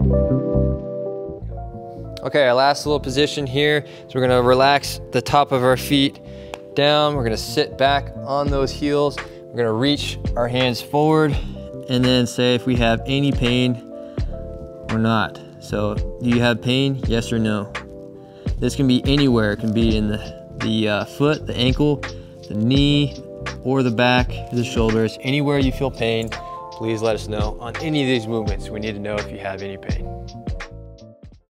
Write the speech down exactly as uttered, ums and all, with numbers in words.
Okay, our last little position here. So we're gonna relax the top of our feet down. We're gonna sit back on those heels. We're gonna reach our hands forward and then say if we have any pain or not. So do you have pain? Yes or no? This can be anywhere. It can be in the, the uh, foot, the ankle, the knee, or the back, the shoulders. Anywhere you feel pain, please let us know on any of these movements. We need to know if you have any pain.